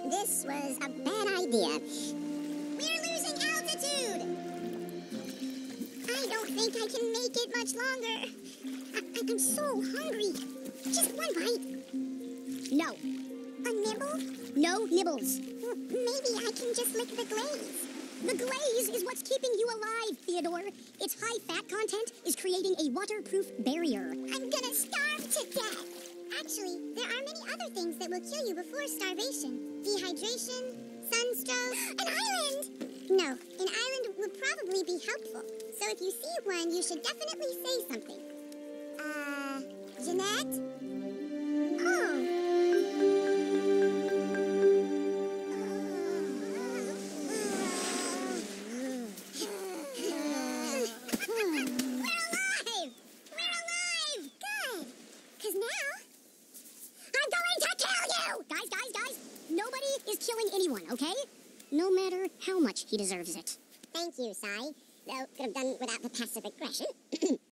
This was a bad idea. We're losing altitude! I don't think I can make it much longer. I'm so hungry. Just one bite. No. A nibble? No nibbles. Maybe I can just lick the glaze. The glaze is what's keeping you alive, Theodore. Its high fat content is creating a waterproof barrier. I'm gonna starve to death. Actually, there are many other things that will kill you before starvation. Dehydration, sunstroke, an island! No, an island would probably be helpful. So if you see one, you should definitely say something. Jeanette? Oh. Killing anyone, okay? No matter how much he deserves it. Thank you, Sai. Though, could have done without the passive aggression.